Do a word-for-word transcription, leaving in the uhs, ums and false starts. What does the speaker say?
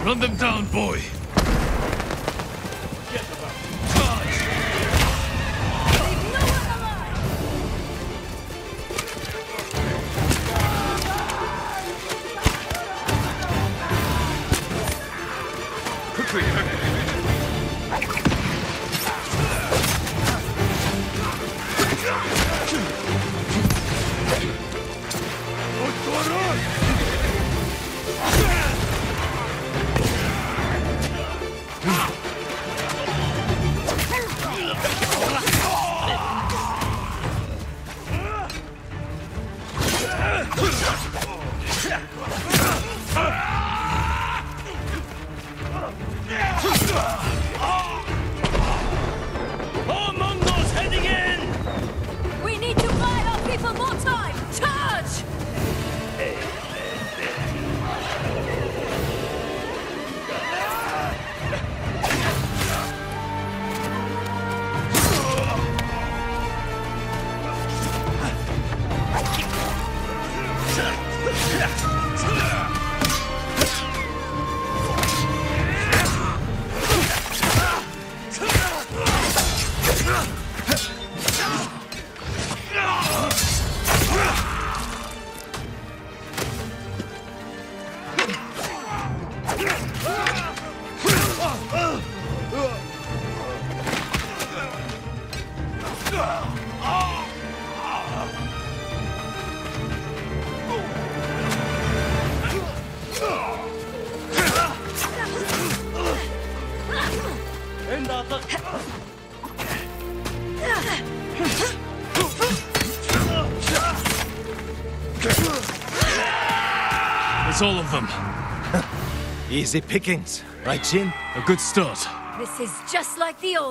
Run them down, boy! Charge! Quickly! What's going on? More Mongols heading in! We need to buy our people more time! Charge! It's all of them. Easy pickings, right, Jin? A good start. This is just like the old.